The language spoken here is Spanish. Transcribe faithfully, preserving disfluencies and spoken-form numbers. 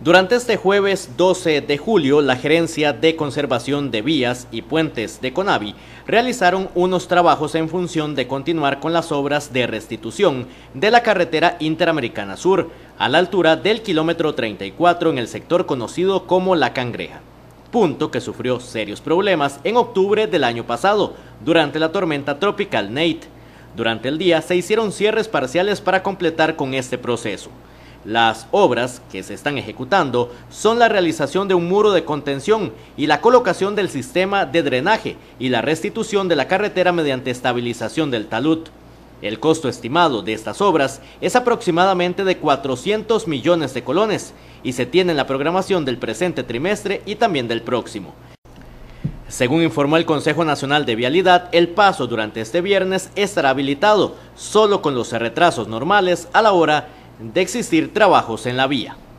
Durante este jueves doce de julio, la Gerencia de Conservación de Vías y Puentes de CONAVI realizaron unos trabajos en función de continuar con las obras de restitución de la carretera Interamericana Sur, a la altura del kilómetro treinta y cuatro en el sector conocido como La Cangreja, punto que sufrió serios problemas en octubre del año pasado, durante la tormenta tropical Nate. Durante el día se hicieron cierres parciales para completar con este proceso. Las obras que se están ejecutando son la realización de un muro de contención y la colocación del sistema de drenaje y la restitución de la carretera mediante estabilización del talud. El costo estimado de estas obras es aproximadamente de cuatrocientos millones de colones y se tiene en la programación del presente trimestre y también del próximo. Según informó el Consejo Nacional de Vialidad, el paso durante este viernes estará habilitado, solo con los retrasos normales a la hora de existir trabajos en la vía.